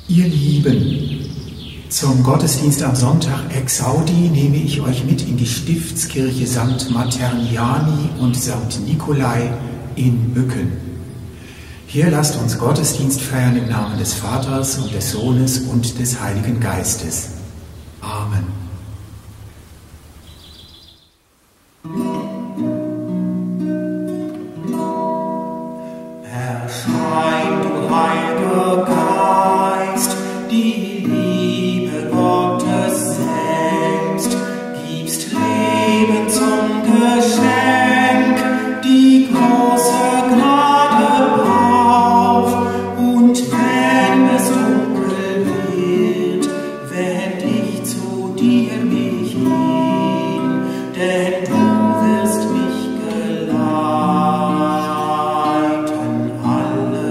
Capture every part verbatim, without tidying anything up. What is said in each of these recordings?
Ihr Lieben, zum Gottesdienst am Sonntag Exaudi nehme ich euch mit in die Stiftskirche Sankt Materniani und Sankt Nikolai in Bücken. Hier lasst uns Gottesdienst feiern im Namen des Vaters und des Sohnes und des Heiligen Geistes. Amen. Erschein, du Heiliger Geist, die Liebe Gottes selbst, gibst Leben zum Geschenk, die große Gnade auf. Und wenn es dunkel wird, wend ich zu dir mich hin, denn du wirst mich geleiten alle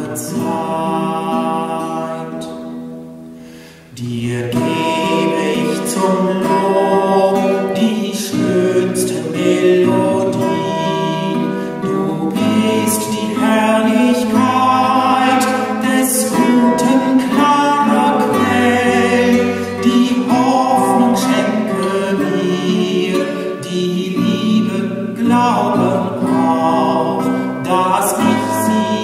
Zeit. Dir gebe ich zum Lob die schönste Melodie. Du bist die Herrlichkeit des guten, klarer Quell. Die Hoffnung schenke mir, die Liebe, Glauben auf, dass ich sie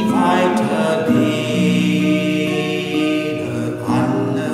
weitergebe alle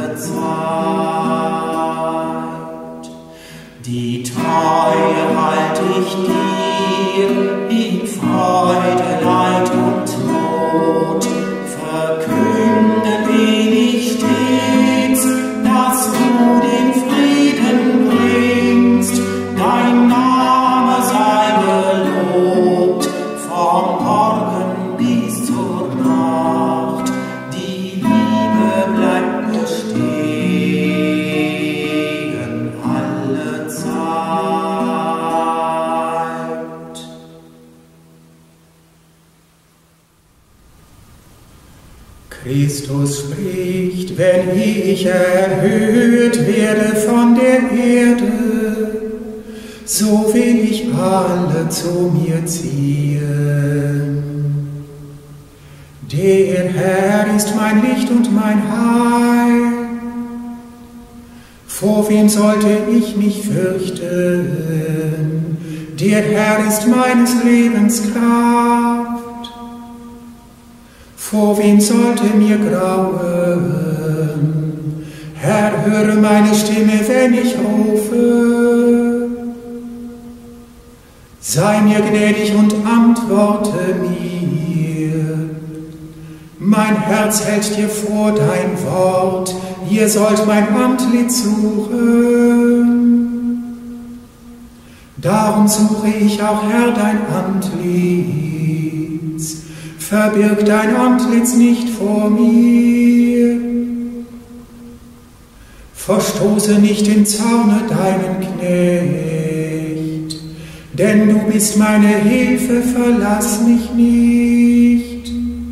Zeit. Die Treue halt ich dir in Freude, Leid und Not. Verkünden will ich stets, dass du den Frieden bringst. Dein Name sei gelobt, vom Morgen bis zur Nacht. Die Liebe bleibt bestehen alle Zeit. Christus spricht, wenn ich erhöht werde von der Erde, so will ich alle zu mir ziehen. Der Herr ist mein Licht und mein Heil. Vor wem sollte ich mich fürchten? Der Herr ist meines Lebens Kraft. Vor wem sollte mir grauen? Herr, höre meine Stimme, wenn ich rufe. Sei mir gnädig und antworte mir. Mein Herz hält dir vor dein Wort, ihr sollt mein Antlitz suchen. Darum suche ich auch, Herr, dein Antlitz. Verbirg dein Antlitz nicht vor mir. Verstoße nicht im Zorne deinen Knecht, denn du bist meine Hilfe, verlass mich nicht.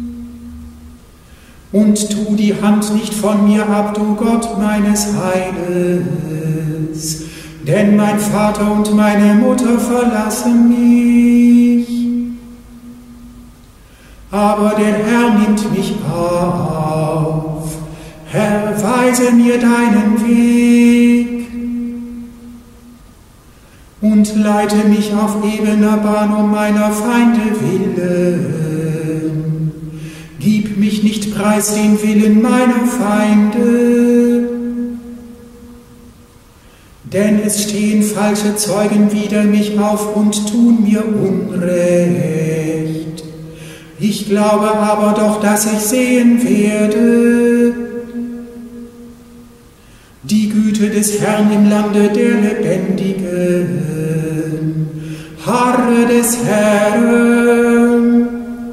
Und tu die Hand nicht von mir ab, du Gott meines Heiles, denn mein Vater und meine Mutter verlassen mich. Aber der Herr nimmt mich auf. Herr, weise mir deinen Weg und leite mich auf ebener Bahn um meiner Feinde willen. Gib mich nicht preis den Willen meiner Feinde, denn es stehen falsche Zeugen wider mich auf und tun mir Unrecht. Ich glaube aber doch, dass ich sehen werde die Güte des Herrn im Lande der Lebendigen. Harre des Herrn,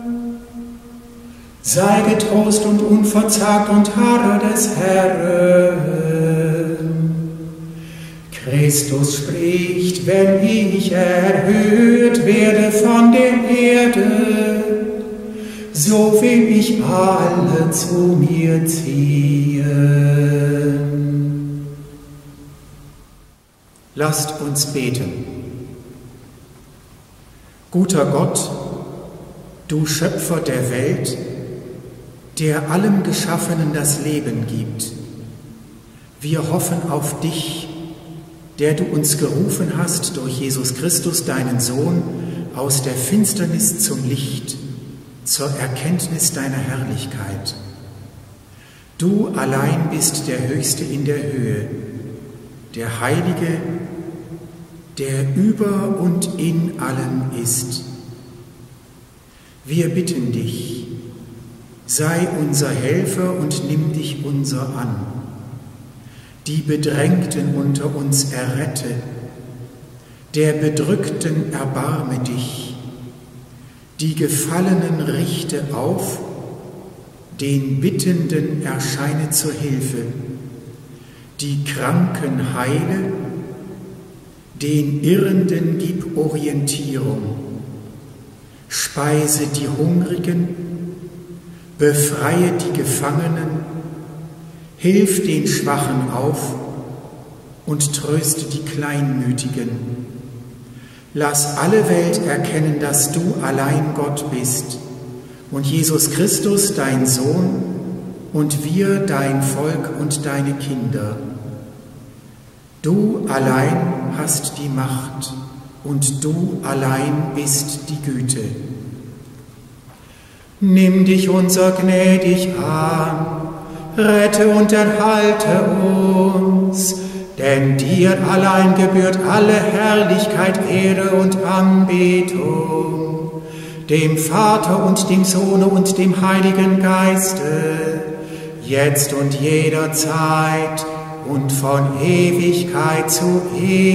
sei getrost und unverzagt und harre des Herrn. Christus spricht, wenn ich erhöht werde von der Erde, so will ich alle zu mir ziehen. Lasst uns beten. Guter Gott, du Schöpfer der Welt, der allem Geschaffenen das Leben gibt. Wir hoffen auf dich, der du uns gerufen hast durch Jesus Christus, deinen Sohn, aus der Finsternis zum Licht, zur Erkenntnis deiner Herrlichkeit. Du allein bist der Höchste in der Höhe, der Heilige, der über und in allem ist. Wir bitten dich, sei unser Helfer und nimm dich unser an. Die Bedrängten unter uns errette, der Bedrückten erbarme dich, die Gefallenen richte auf, den Bittenden erscheine zur Hilfe, die Kranken heile, den Irrenden gib Orientierung, speise die Hungrigen, befreie die Gefangenen, hilf den Schwachen auf und tröste die Kleinmütigen. Lass alle Welt erkennen, dass du allein Gott bist und Jesus Christus, dein Sohn, und wir, dein Volk und deine Kinder. Du allein hast die Macht und du allein bist die Güte. Nimm dich unser gnädig an, rette und erhalte uns, denn dir allein gebührt alle Herrlichkeit, Ehre und Anbetung, dem Vater und dem Sohne und dem Heiligen Geiste, jetzt und jederzeit und von Ewigkeit zu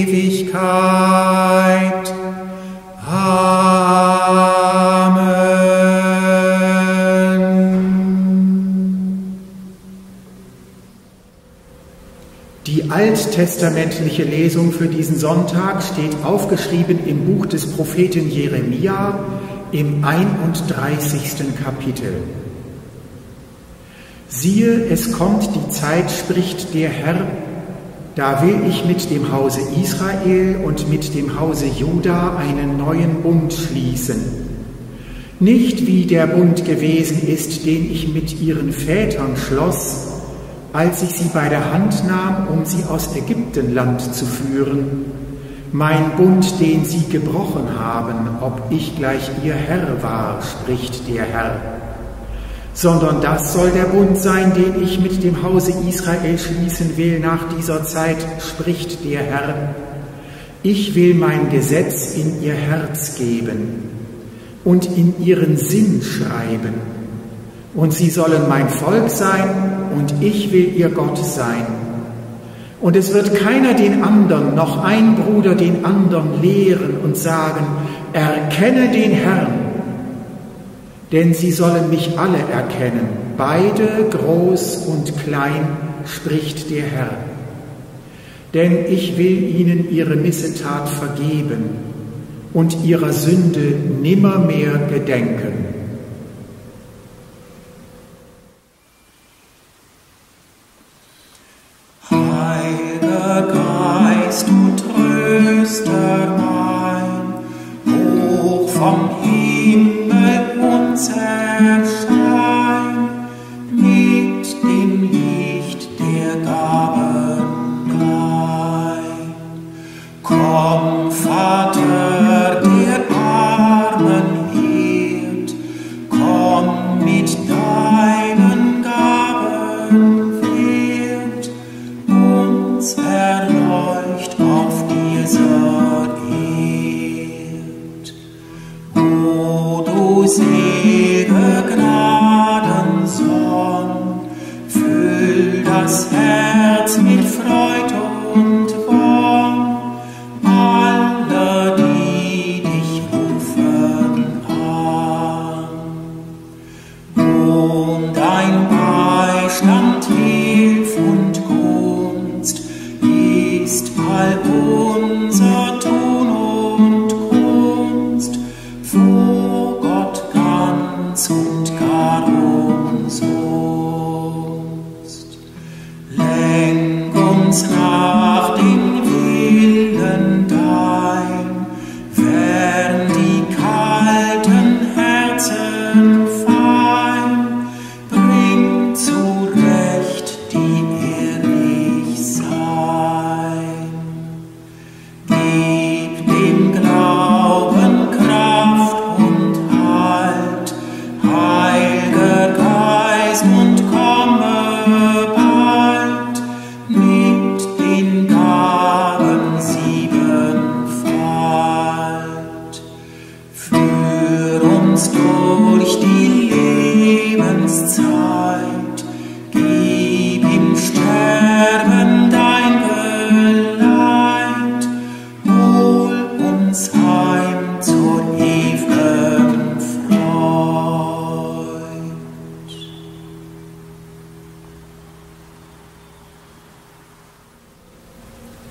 Ewigkeit. Amen. Die alttestamentliche Lesung für diesen Sonntag steht aufgeschrieben im Buch des Propheten Jeremia im einunddreißigsten Kapitel. Siehe, es kommt die Zeit, spricht der Herr, da will ich mit dem Hause Israel und mit dem Hause Juda einen neuen Bund schließen. Nicht wie der Bund gewesen ist, den ich mit ihren Vätern schloss, als ich sie bei der Hand nahm, um sie aus Ägyptenland zu führen, mein Bund, den sie gebrochen haben, ob ich gleich ihr Herr war, spricht der Herr. Sondern das soll der Bund sein, den ich mit dem Hause Israel schließen will nach dieser Zeit, spricht der Herr. Ich will mein Gesetz in ihr Herz geben und in ihren Sinn schreiben. Und sie sollen mein Volk sein und ich will ihr Gott sein. Und es wird keiner den anderen, noch ein Bruder den anderen lehren und sagen, erkenne den Herrn. Denn sie sollen mich alle erkennen, beide groß und klein, spricht der Herr. Denn ich will ihnen ihre Missetat vergeben und ihrer Sünde nimmermehr gedenken. Heiliger Geist, du Tröster mein, hoch vom Himmel uns erschein, mit dem Licht der Gaben gleich. Komm, Vater, der Armen Hirt, komm mit deinen Gaben wert, uns erleucht auf dieser Erd. O du selig Gnadensonn, füll das Herz mit Freud und Wonn, aller, die dich rufen an. Und dein Beistand, Hilf und Gunst ist all unser Tun und Kunst, vor Gott ganz und gar umsonst. Lenk und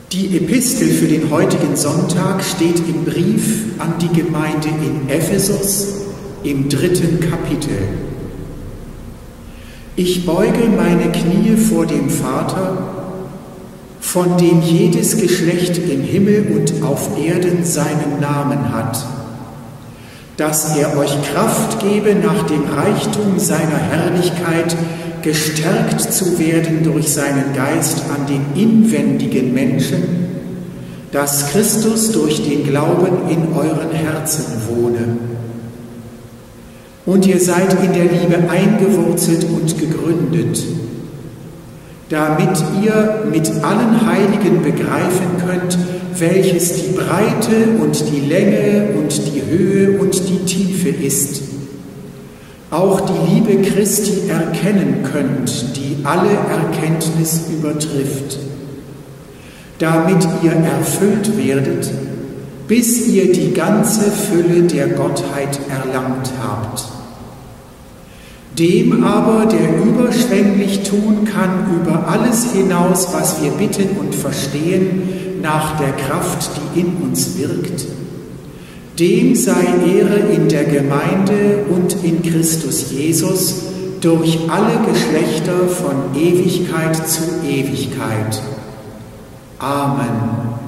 Die Epistel für den heutigen Sonntag steht im Brief an die Gemeinde in Ephesus im dritten Kapitel. Ich beuge meine Knie vor dem Vater, von dem jedes Geschlecht im Himmel und auf Erden seinen Namen hat, dass er euch Kraft gebe, nach dem Reichtum seiner Herrlichkeit gestärkt zu werden durch seinen Geist an den inwendigen Menschen, dass Christus durch den Glauben in euren Herzen wohne. Und ihr seid in der Liebe eingewurzelt und gegründet, damit ihr mit allen Heiligen begreifen könnt, welches die Breite und die Länge und die Höhe und die Tiefe ist, auch die Liebe Christi erkennen könnt, die alle Erkenntnis übertrifft, damit ihr erfüllt werdet, bis ihr die ganze Fülle der Gottheit erlangt habt. Dem aber, der überschwänglich tun kann über alles hinaus, was wir bitten und verstehen, nach der Kraft, die in uns wirkt, dem sei Ehre in der Gemeinde und in Christus Jesus durch alle Geschlechter von Ewigkeit zu Ewigkeit. Amen.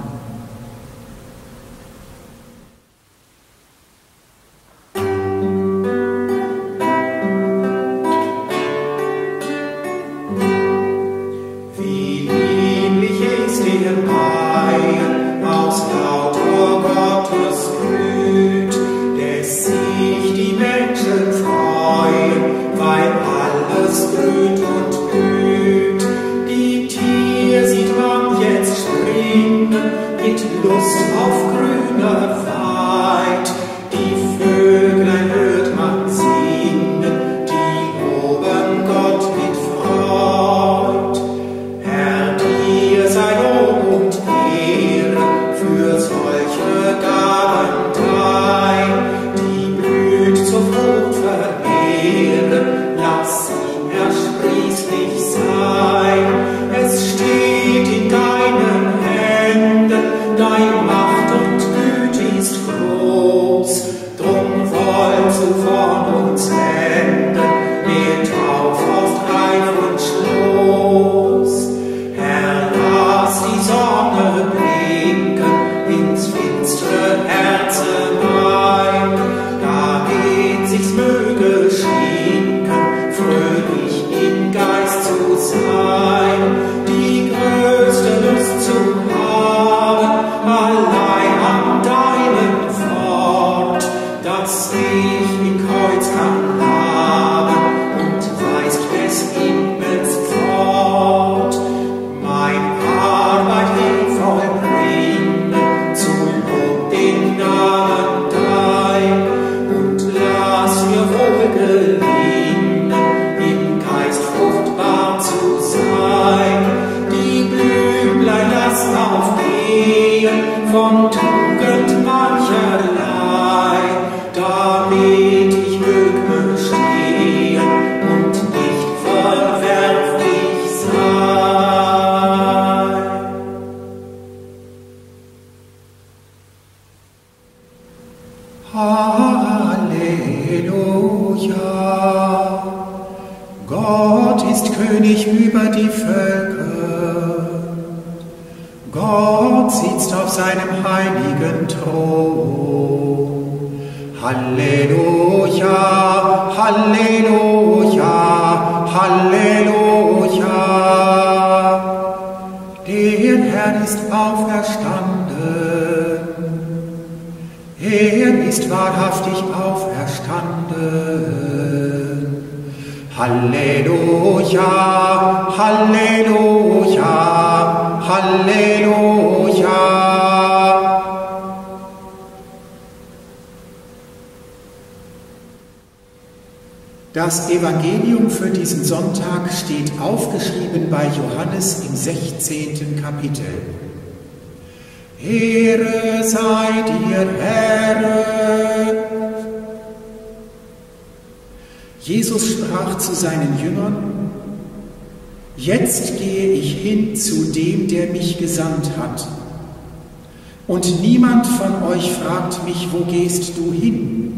Das Evangelium für diesen Sonntag steht aufgeschrieben bei Johannes im sechzehnten Kapitel. Ehre sei dir, Herr! Jesus sprach zu seinen Jüngern: Jetzt gehe ich hin zu dem, der mich gesandt hat. Und niemand von euch fragt mich, wo gehst du hin?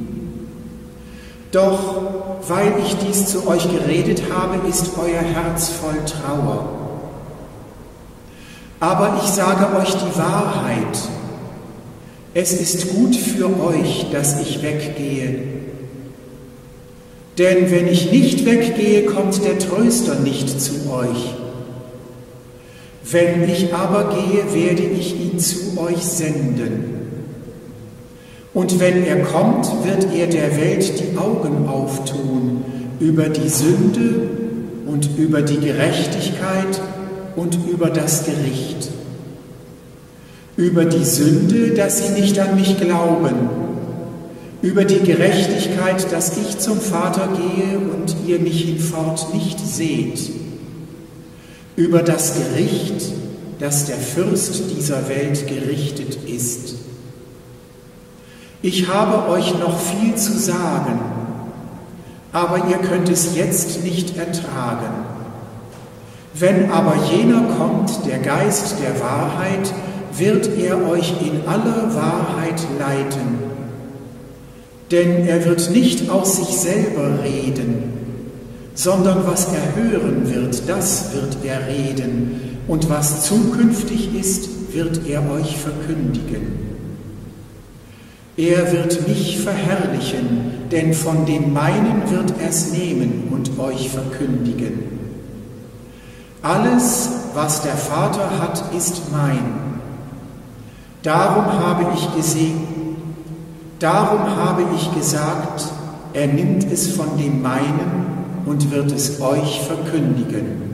Doch weil ich dies zu euch geredet habe, ist euer Herz voll Trauer. Aber ich sage euch die Wahrheit. Es ist gut für euch, dass ich weggehe. Denn wenn ich nicht weggehe, kommt der Tröster nicht zu euch. Wenn ich aber gehe, werde ich ihn zu euch senden. Und wenn er kommt, wird er der Welt die Augen auftun über die Sünde und über die Gerechtigkeit und über das Gericht. Über die Sünde, dass sie nicht an mich glauben. Über die Gerechtigkeit, dass ich zum Vater gehe und ihr mich hinfort nicht seht. Über das Gericht, dass der Fürst dieser Welt gerichtet ist. Ich habe euch noch viel zu sagen, aber ihr könnt es jetzt nicht ertragen. Wenn aber jener kommt, der Geist der Wahrheit, wird er euch in alle Wahrheit leiten. Denn er wird nicht aus sich selber reden, sondern was er hören wird, das wird er reden, und was zukünftig ist, wird er euch verkündigen. Er wird mich verherrlichen, denn von den meinen wird er es nehmen und euch verkündigen. Alles, was der Vater hat, ist mein. Darum habe ich gesehen, darum habe ich gesagt, er nimmt es von dem meinen und wird es euch verkündigen.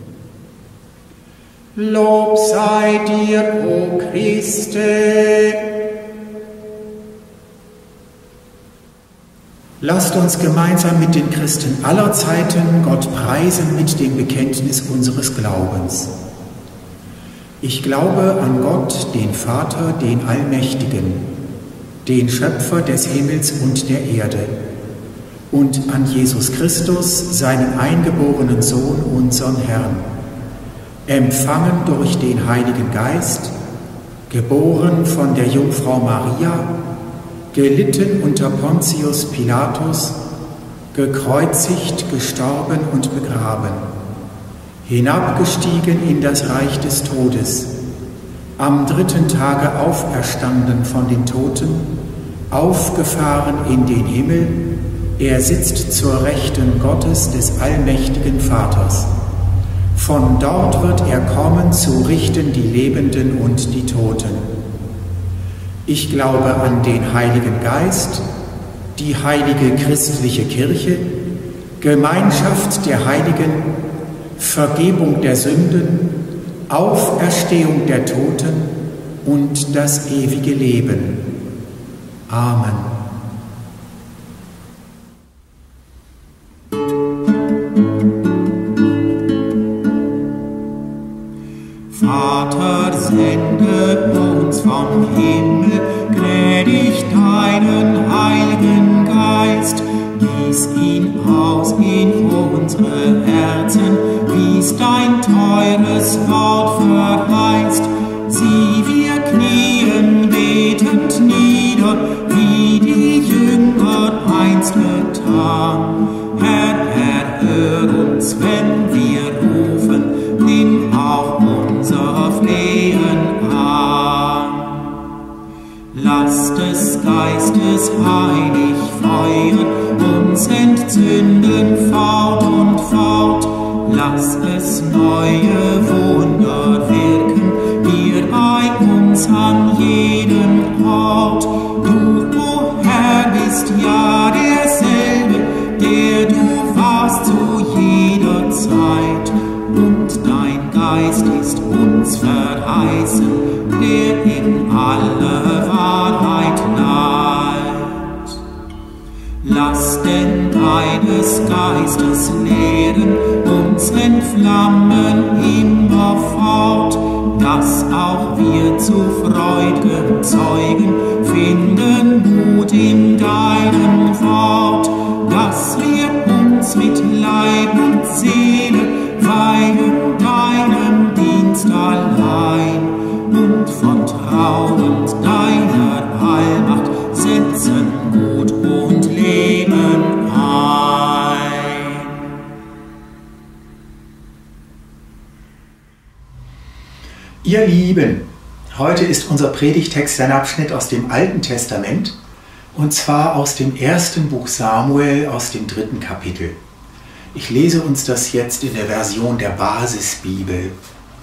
Lob sei dir, o Christe! Lasst uns gemeinsam mit den Christen aller Zeiten Gott preisen mit dem Bekenntnis unseres Glaubens. Ich glaube an Gott, den Vater, den Allmächtigen, den Schöpfer des Himmels und der Erde, und an Jesus Christus, seinen eingeborenen Sohn, unseren Herrn, empfangen durch den Heiligen Geist, geboren von der Jungfrau Maria, gelitten unter Pontius Pilatus, gekreuzigt, gestorben und begraben, hinabgestiegen in das Reich des Todes, am dritten Tage auferstanden von den Toten, aufgefahren in den Himmel, er sitzt zur Rechten Gottes des allmächtigen Vaters. Von dort wird er kommen, zu richten die Lebenden und die Toten. Ich glaube an den Heiligen Geist, die heilige christliche Kirche, Gemeinschaft der Heiligen, Vergebung der Sünden, Auferstehung der Toten und das ewige Leben. Amen. Vater, sende uns vom Himmel gnädig deinen Heiligen Geist, gieß ihn aus in unsere Herzen, wie's dein teures Wort verheißt. Sieh, wir knien betend nieder, wie die Jünger einst getan. Herr, Herr, hör uns, wenn wir rufen, nimm auch unser Flehen an. Lass des Geistes heilig Feuer uns entzünden fort und fort. Lass es neue Wunder wirken, hier bei uns an jedem Ort. Du, o Herr, bist ja derselbe, der du warst zu jeder Zeit, und dein Geist ist uns verheißen, der in alle Wahrheit leitet. Lass denn deines Geistes Lehren uns entflammen immerfort, dass auch wir zu freud'gem Zeugen finden Mut in deinem Wort, dass wir uns mit Leib und Seele weihen stehst allein und vertrauend deiner Allmacht setzen Mut und Leben ein. Ihr Lieben, heute ist unser Predigtext ein Abschnitt aus dem Alten Testament, und zwar aus dem ersten Buch Samuel, aus dem dritten Kapitel. Ich lese uns das jetzt in der Version der Basisbibel.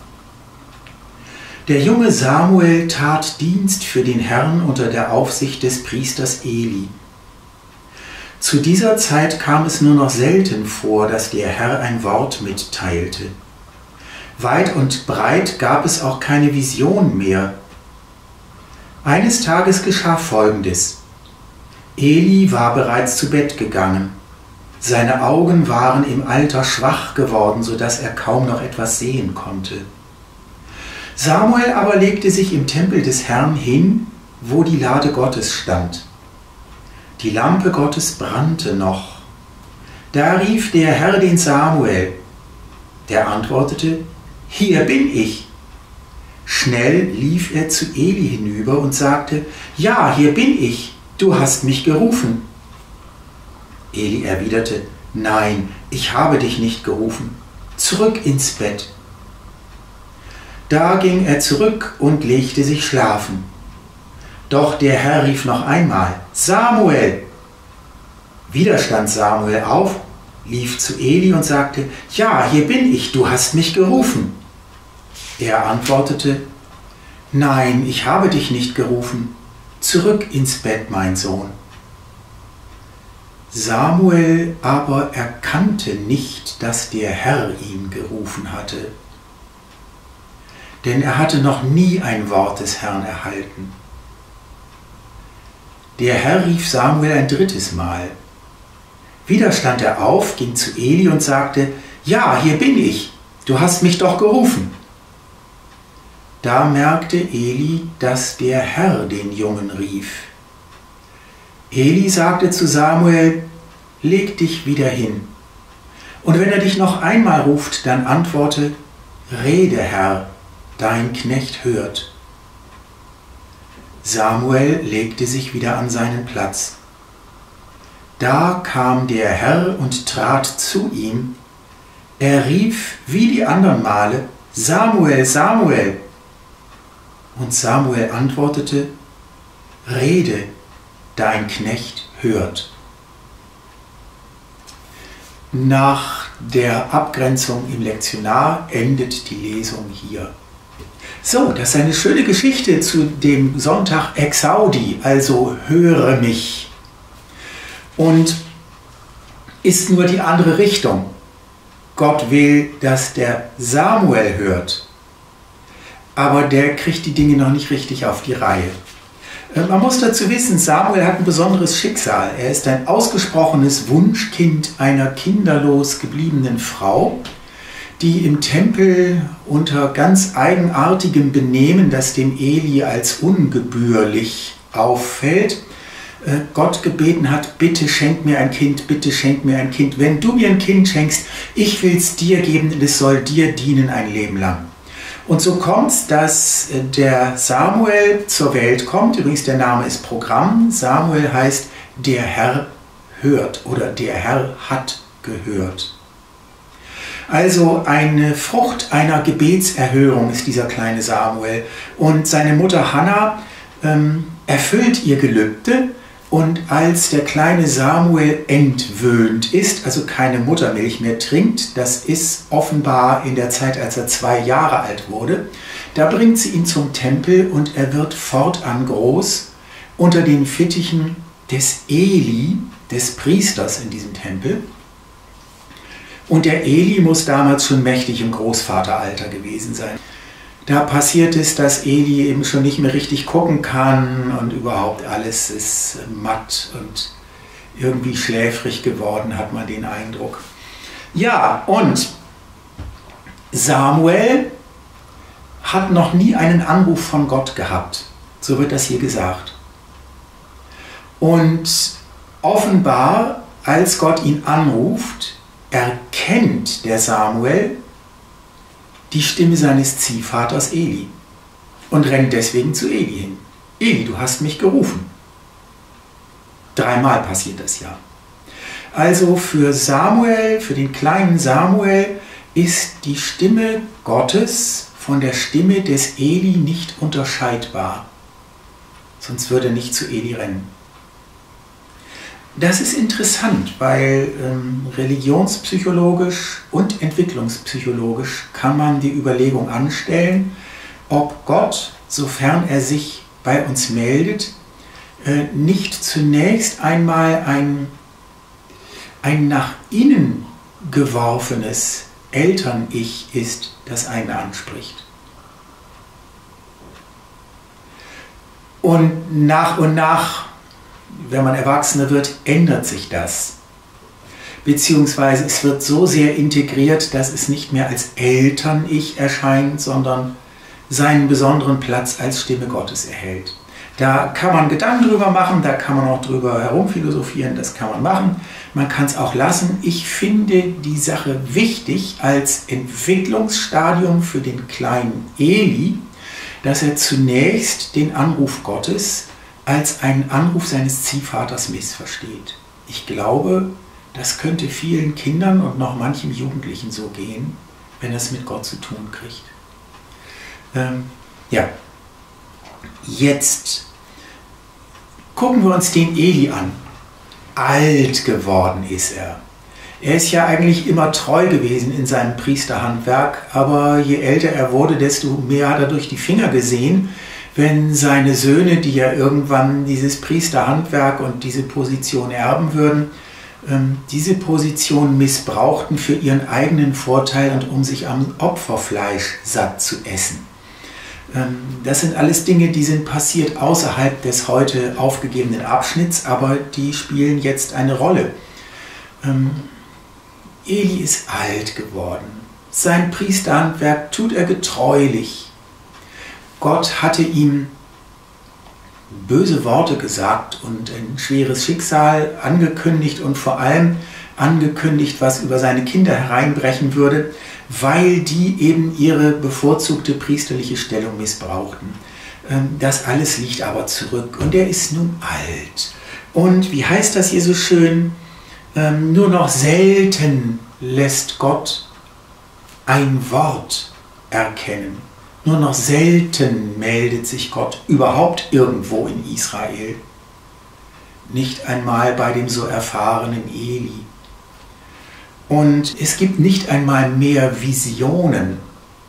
Der junge Samuel tat Dienst für den Herrn unter der Aufsicht des Priesters Eli. Zu dieser Zeit kam es nur noch selten vor, dass der Herr ein Wort mitteilte. Weit und breit gab es auch keine Vision mehr. Eines Tages geschah Folgendes. Eli war bereits zu Bett gegangen. Seine Augen waren im Alter schwach geworden, so dass er kaum noch etwas sehen konnte. Samuel aber legte sich im Tempel des Herrn hin, wo die Lade Gottes stand. Die Lampe Gottes brannte noch. Da rief der Herr den Samuel. Der antwortete: Hier bin ich. Schnell lief er zu Eli hinüber und sagte: Ja, hier bin ich. Du hast mich gerufen. Eli erwiderte: Nein, ich habe dich nicht gerufen. Zurück ins Bett. Da ging er zurück und legte sich schlafen. Doch der Herr rief noch einmal: Samuel! Wieder stand Samuel auf, lief zu Eli und sagte: Ja, hier bin ich, du hast mich gerufen. Er antwortete: Nein, ich habe dich nicht gerufen. Zurück ins Bett, mein Sohn. Samuel aber erkannte nicht, dass der Herr ihn gerufen hatte. Denn er hatte noch nie ein Wort des Herrn erhalten. Der Herr rief Samuel ein drittes Mal. Wieder stand er auf, ging zu Eli und sagte: Ja, hier bin ich, du hast mich doch gerufen. Da merkte Eli, dass der Herr den Jungen rief. Eli sagte zu Samuel: Leg dich wieder hin. Und wenn er dich noch einmal ruft, dann antworte: Rede, Herr, dein Knecht hört. Samuel legte sich wieder an seinen Platz. Da kam der Herr und trat zu ihm. Er rief wie die anderen Male: Samuel, Samuel! Und Samuel antwortete: Rede, dein Knecht hört. Nach der Abgrenzung im Lektionar endet die Lesung hier. So, das ist eine schöne Geschichte zu dem Sonntag Exaudi, also höre mich. Und ist nur die andere Richtung. Gott will, dass der Samuel hört. Aber der kriegt die Dinge noch nicht richtig auf die Reihe. Man muss dazu wissen, Samuel hat ein besonderes Schicksal. Er ist ein ausgesprochenes Wunschkind einer kinderlos gebliebenen Frau, die im Tempel unter ganz eigenartigem Benehmen, das dem Eli als ungebührlich auffällt, Gott gebeten hat: Bitte schenk mir ein Kind, bitte schenk mir ein Kind. Wenn du mir ein Kind schenkst, ich will es dir geben und es soll dir dienen ein Leben lang. Und so kommt es, dass der Samuel zur Welt kommt. Übrigens, der Name ist Programm. Samuel heißt, der Herr hört oder der Herr hat gehört. Also eine Frucht einer Gebetserhörung ist dieser kleine Samuel. Und seine Mutter Hannah ähm, erfüllt ihr Gelübde. Und als der kleine Samuel entwöhnt ist, also keine Muttermilch mehr trinkt, das ist offenbar in der Zeit, als er zwei Jahre alt wurde, da bringt sie ihn zum Tempel und er wird fortan groß unter den Fittichen des Eli, des Priesters in diesem Tempel. Und der Eli muss damals schon mächtig im Großvateralter gewesen sein. Da passiert es, dass Eli eben schon nicht mehr richtig gucken kann und überhaupt alles ist matt und irgendwie schläfrig geworden, hat man den Eindruck. Ja, und Samuel hat noch nie einen Anruf von Gott gehabt. So wird das hier gesagt. Und offenbar, als Gott ihn anruft, erkennt der Samuel, die Stimme seines Ziehvaters Eli und rennt deswegen zu Eli hin. Eli, du hast mich gerufen. Dreimal passiert das ja. Also für Samuel, für den kleinen Samuel, ist die Stimme Gottes von der Stimme des Eli nicht unterscheidbar. Sonst würde er nicht zu Eli rennen. Das ist interessant, weil ähm, religionspsychologisch und entwicklungspsychologisch kann man die Überlegung anstellen, ob Gott, sofern er sich bei uns meldet, äh, nicht zunächst einmal ein, ein nach innen geworfenes Eltern-Ich ist, das einen anspricht. Und nach und nach, wenn man Erwachsener wird, ändert sich das. Beziehungsweise es wird so sehr integriert, dass es nicht mehr als Eltern-Ich erscheint, sondern seinen besonderen Platz als Stimme Gottes erhält. Da kann man Gedanken drüber machen, da kann man auch drüber herumphilosophieren, das kann man machen. Man kann es auch lassen. Ich finde die Sache wichtig als Entwicklungsstadium für den kleinen Eli, dass er zunächst den Anruf Gottes als einen Anruf seines Ziehvaters missversteht. Ich glaube, das könnte vielen Kindern und noch manchem Jugendlichen so gehen, wenn er es mit Gott zu tun kriegt. Ähm, ja, jetzt gucken wir uns den Eli an. Alt geworden ist er. Er ist ja eigentlich immer treu gewesen in seinem Priesterhandwerk, aber je älter er wurde, desto mehr hat er durch die Finger gesehen, wenn seine Söhne, die ja irgendwann dieses Priesterhandwerk und diese Position erben würden, diese Position missbrauchten für ihren eigenen Vorteil und um sich am Opferfleisch satt zu essen. Das sind alles Dinge, die sind passiert außerhalb des heute aufgegebenen Abschnitts, aber die spielen jetzt eine Rolle. Eli ist alt geworden. Sein Priesterhandwerk tut er getreulich. Gott hatte ihm böse Worte gesagt und ein schweres Schicksal angekündigt und vor allem angekündigt, was über seine Kinder hereinbrechen würde, weil die eben ihre bevorzugte priesterliche Stellung missbrauchten. Das alles liegt aber zurück und er ist nun alt. Und wie heißt das hier so schön? Nur noch selten lässt Gott ein Wort erkennen. Nur noch selten meldet sich Gott überhaupt irgendwo in Israel. Nicht einmal bei dem so erfahrenen Eli. Und es gibt nicht einmal mehr Visionen.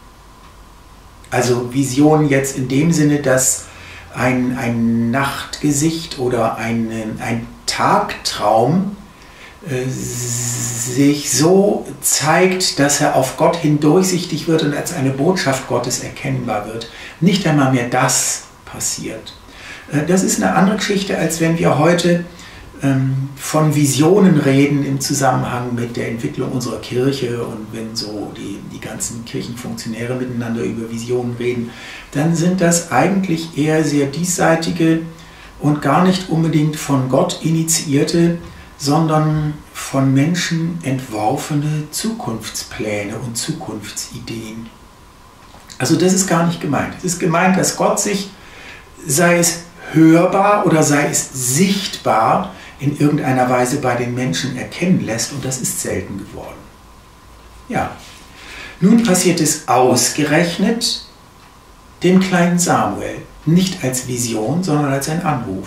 Also Visionen jetzt in dem Sinne, dass ein, ein Nachtgesicht oder ein, ein Tagtraum äh, sich so zeigt, dass er auf Gott hin durchsichtig wird und als eine Botschaft Gottes erkennbar wird. Nicht einmal mehr das passiert. Äh, das ist eine andere Geschichte, als wenn wir heute ähm, von Visionen reden im Zusammenhang mit der Entwicklung unserer Kirche und wenn so die, die ganzen Kirchenfunktionäre miteinander über Visionen reden, dann sind das eigentlich eher sehr diesseitige und gar nicht unbedingt von Gott initiierte, sondern von Menschen entworfene Zukunftspläne und Zukunftsideen. Also das ist gar nicht gemeint. Es ist gemeint, dass Gott sich, sei es hörbar oder sei es sichtbar, in irgendeiner Weise bei den Menschen erkennen lässt und das ist selten geworden. Ja, nun passiert es ausgerechnet dem kleinen Samuel, nicht als Vision, sondern als ein Anruf.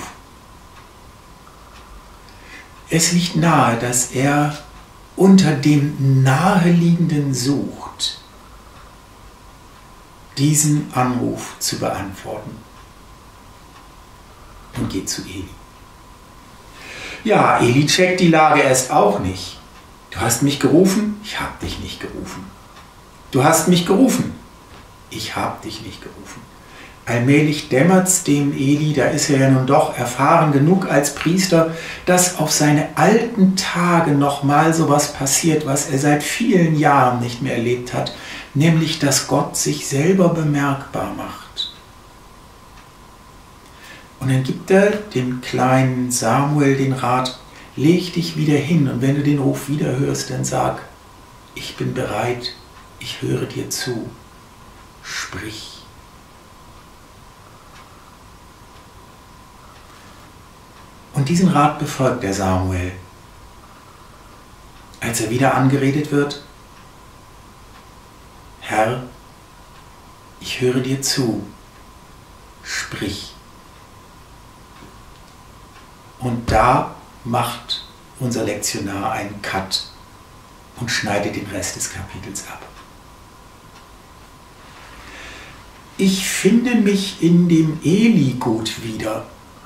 Es liegt nahe, dass er unter dem Naheliegenden sucht, diesen Anruf zu beantworten. Und geht zu Eli. Ja, Eli checkt die Lage erst auch nicht. Du hast mich gerufen, ich habe dich nicht gerufen. Du hast mich gerufen, ich habe dich nicht gerufen. Allmählich dämmert es dem Eli, da ist er ja nun doch erfahren genug als Priester, dass auf seine alten Tage nochmal sowas passiert, was er seit vielen Jahren nicht mehr erlebt hat, nämlich dass Gott sich selber bemerkbar macht. Und dann gibt er dem kleinen Samuel den Rat, leg dich wieder hin und wenn du den Ruf wieder hörst, dann sag, ich bin bereit, ich höre dir zu, sprich. Und diesen Rat befolgt der Samuel. Als er wieder angeredet wird, Herr, ich höre dir zu, sprich. Und da macht unser Lektionar einen Cut und schneidet den Rest des Kapitels ab. Ich finde mich in dem Eli gut wieder.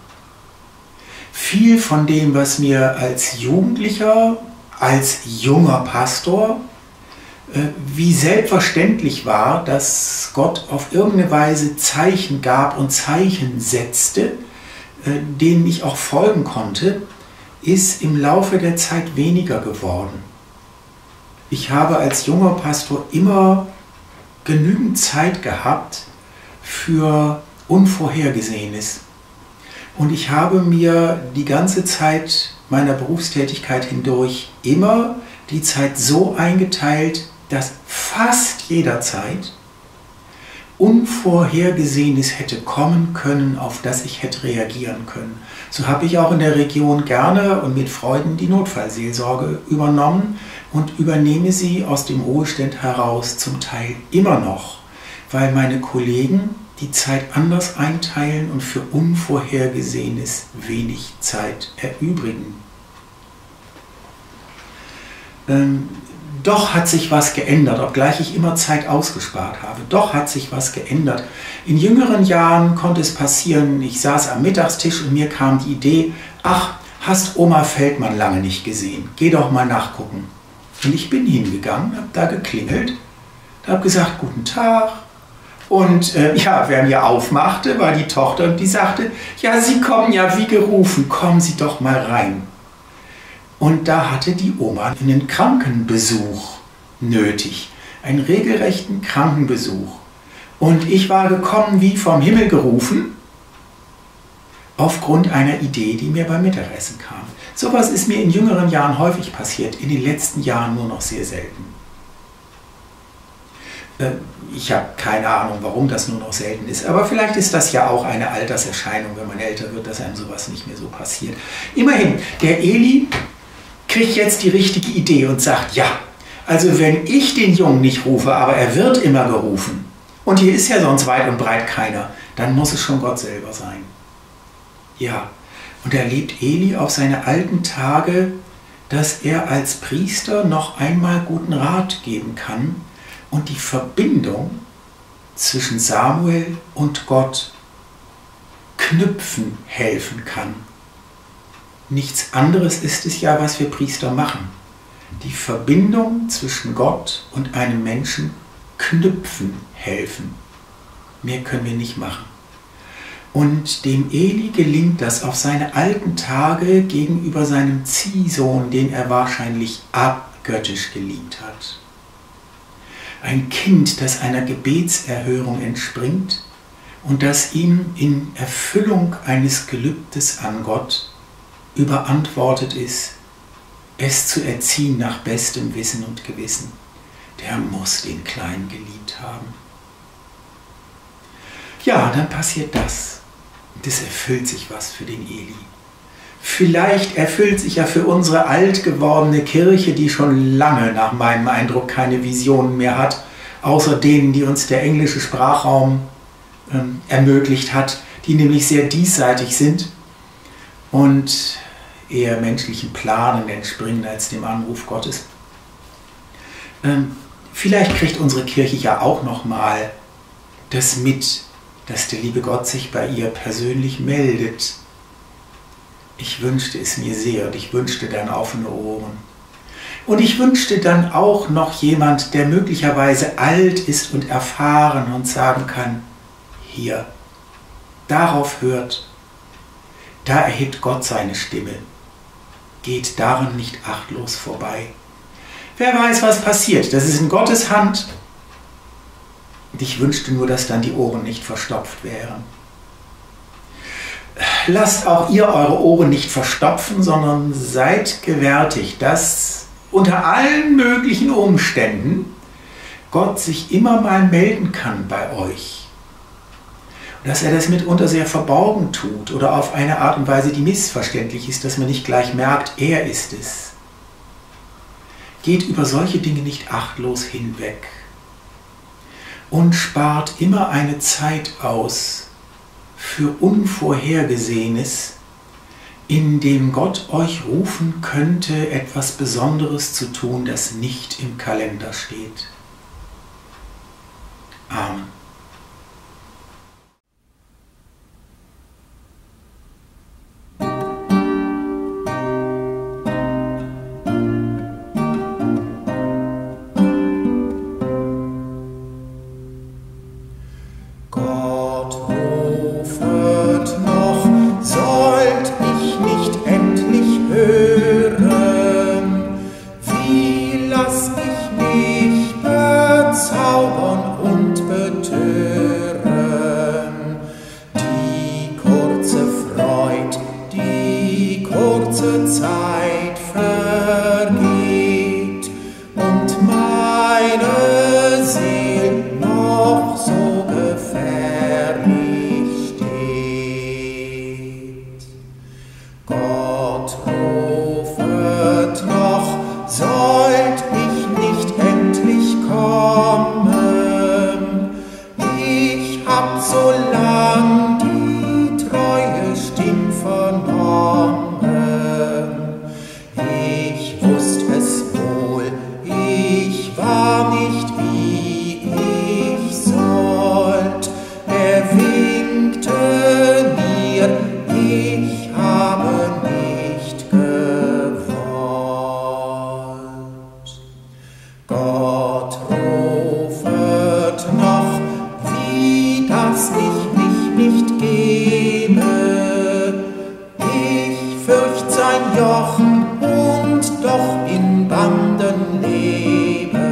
Viel von dem, was mir als Jugendlicher, als junger Pastor, äh, wie selbstverständlich war, dass Gott auf irgendeine Weise Zeichen gab und Zeichen setzte, äh, denen ich auch folgen konnte, ist im Laufe der Zeit weniger geworden. Ich habe als junger Pastor immer genügend Zeit gehabt für Unvorhergesehenes. Und ich habe mir die ganze Zeit meiner Berufstätigkeit hindurch immer die Zeit so eingeteilt, dass fast jederzeit Unvorhergesehenes hätte kommen können, auf das ich hätte reagieren können. So habe ich auch in der Region gerne und mit Freuden die Notfallseelsorge übernommen und übernehme sie aus dem Ruhestand heraus zum Teil immer noch, weil meine Kollegen die Zeit anders einteilen und für Unvorhergesehenes wenig Zeit erübrigen. Ähm, doch hat sich was geändert, obgleich ich immer Zeit ausgespart habe. Doch hat sich was geändert. In jüngeren Jahren konnte es passieren, ich saß am Mittagstisch und mir kam die Idee, ach, hast Oma Feldmann lange nicht gesehen, geh doch mal nachgucken. Und ich bin hingegangen, habe da geklingelt, habe gesagt, guten Tag. Und äh, ja, wer mir aufmachte, war die Tochter und die sagte, ja, Sie kommen ja wie gerufen, kommen Sie doch mal rein. Und da hatte die Oma einen Krankenbesuch nötig, einen regelrechten Krankenbesuch. Und ich war gekommen wie vom Himmel gerufen, aufgrund einer Idee, die mir beim Mittagessen kam. Sowas ist mir in jüngeren Jahren häufig passiert, in den letzten Jahren nur noch sehr selten. Ich habe keine Ahnung, warum das nur noch selten ist, aber vielleicht ist das ja auch eine Alterserscheinung, wenn man älter wird, dass einem sowas nicht mehr so passiert. Immerhin, der Eli kriegt jetzt die richtige Idee und sagt, ja, also wenn ich den Jungen nicht rufe, aber er wird immer gerufen und hier ist ja sonst weit und breit keiner, dann muss es schon Gott selber sein. Ja, und da erlebt Eli auf seine alten Tage, dass er als Priester noch einmal guten Rat geben kann, und die Verbindung zwischen Samuel und Gott knüpfen helfen kann. Nichts anderes ist es ja, was wir Priester machen. Die Verbindung zwischen Gott und einem Menschen knüpfen helfen. Mehr können wir nicht machen. Und dem Eli gelingt das auf seine alten Tage gegenüber seinem Ziehsohn, den er wahrscheinlich abgöttisch geliebt hat. Ein Kind, das einer Gebetserhörung entspringt und das ihm in Erfüllung eines Gelübdes an Gott überantwortet ist, es zu erziehen nach bestem Wissen und Gewissen. Der muss den Kleinen geliebt haben. Ja, dann passiert das. Das erfüllt sich was für den Eli. Vielleicht erfüllt sich ja für unsere alt gewordene Kirche, die schon lange nach meinem Eindruck keine Visionen mehr hat, außer denen, die uns der englische Sprachraum ähm, ermöglicht hat, die nämlich sehr diesseitig sind und eher menschlichen Planen entspringen als dem Anruf Gottes. Ähm, vielleicht kriegt unsere Kirche ja auch nochmal das mit, dass der liebe Gott sich bei ihr persönlich meldet. Ich wünschte es mir sehr und ich wünschte dann offene Ohren. Und ich wünschte dann auch noch jemand, der möglicherweise alt ist und erfahren und sagen kann, hier, darauf hört, da erhebt Gott seine Stimme, geht daran nicht achtlos vorbei. Wer weiß, was passiert, das ist in Gottes Hand. Und ich wünschte nur, dass dann die Ohren nicht verstopft wären. Lasst auch ihr eure Ohren nicht verstopfen, sondern seid gewärtig, dass unter allen möglichen Umständen Gott sich immer mal melden kann bei euch. Und dass er das mitunter sehr verborgen tut oder auf eine Art und Weise, die missverständlich ist, dass man nicht gleich merkt, er ist es. Geht über solche Dinge nicht achtlos hinweg und spart immer eine Zeit aus für Unvorhergesehenes, in dem Gott euch rufen könnte, etwas Besonderes zu tun, das nicht im Kalender steht. Amen. Zeit vergeht und meine Seele noch so gefährlich steht. Gott rufet noch, sollt ich nicht endlich kommen. Ich hab so lang die treue Stimme vernommen. Ich wusst es wohl, ich war nicht wie ich sollt. Er winkte mir, ich habe nicht gewollt. Gott rufet noch, wie das ich mich nicht gebe. Ich fürcht sein Joch und doch in Banden lebe.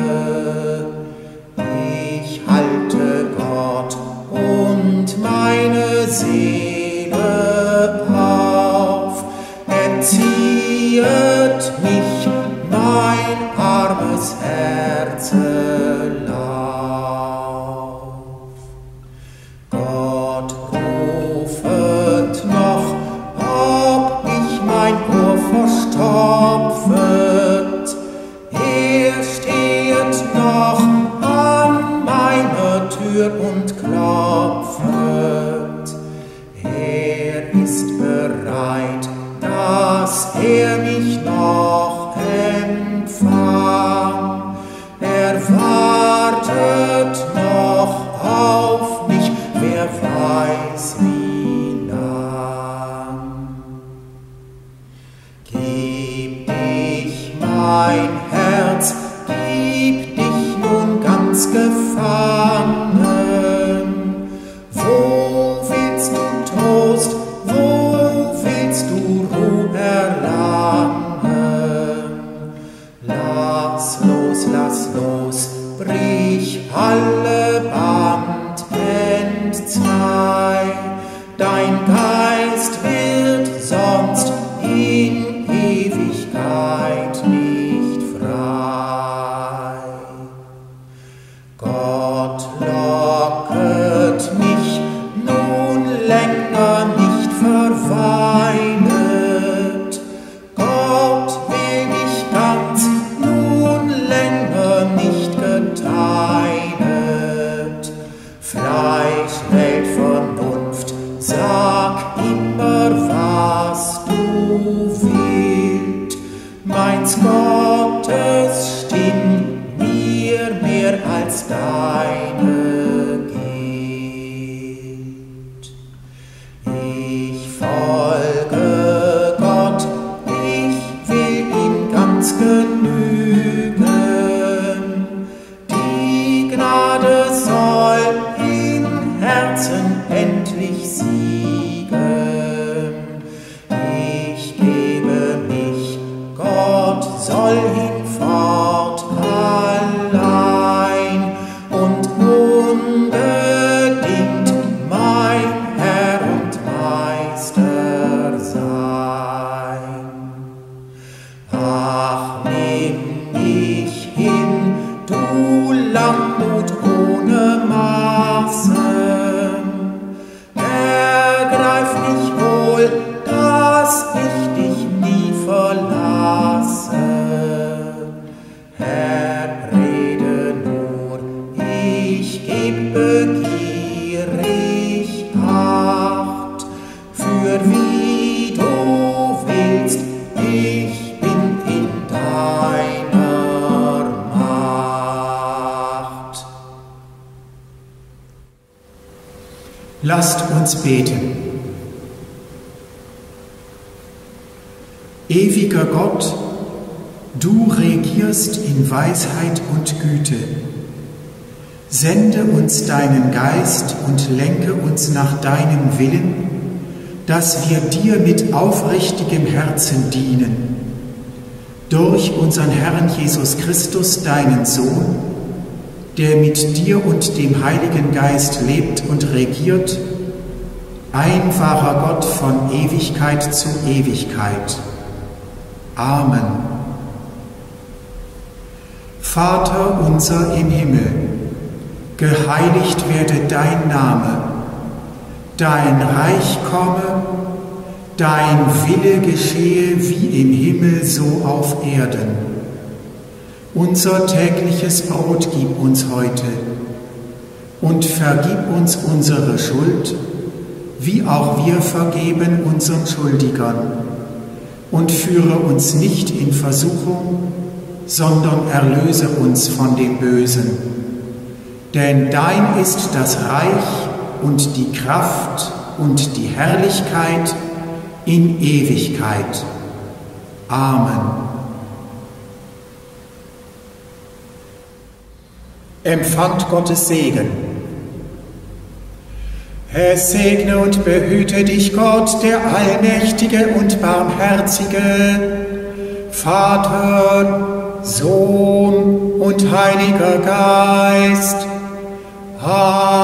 Ich halte Gott und meine Seele auf. Erziehet mich mein armes Herzelauf. Gott rufet noch, ob ich mein Ohr verstopfet. Er stehet noch an meiner Tür und klopfet. Er ist bereit, dass er mich noch empfang. Er wartet noch auf mich, wer weiß wie lang. Gib dich mein Herz, gib dich nun ganz gefangen. Wo willst du Trost, wo willst du Ruhe erlangen? Lass los, lass los, brich alle Band entzwei. Dein Geist wird sonst in Ewigkeit nicht frei. Gott locket mich nun länger nicht verweilet. Gott will mich ganz nun länger nicht geteilet. Fleisch, Welt, Vernunft, sag immer, was du willst. Meins Gottes Stimm mir mehr als deine gilt. Ich folge Gott, ich will ihm ganz genügen. Die Gnade soll im Herzen endlich siegen. Ich gebe mich, Gott soll hinfort allein und unbedingt mein Herr und Meister sein. Ach, nimm mich hin, du Lamm Lasst uns beten. Ewiger Gott, du regierst in Weisheit und Güte. Sende uns deinen Geist und lenke uns nach deinem Willen, dass wir dir mit aufrichtigem Herzen dienen. Durch unseren Herrn Jesus Christus, deinen Sohn, der mit dir und dem Heiligen Geist lebt und regiert, ein wahrer Gott von Ewigkeit zu Ewigkeit. Amen. Vater unser im Himmel, geheiligt werde dein Name, dein Reich komme, dein Wille geschehe wie im Himmel so auf Erden. Unser tägliches Brot gib uns heute und vergib uns unsere Schuld, wie auch wir vergeben unseren Schuldigern. Und führe uns nicht in Versuchung, sondern erlöse uns von dem Bösen. Denn dein ist das Reich und die Kraft und die Herrlichkeit in Ewigkeit. Amen. Empfangt Gottes Segen. Es segne und behüte dich Gott, der Allmächtige und Barmherzige, Vater, Sohn und Heiliger Geist. Amen.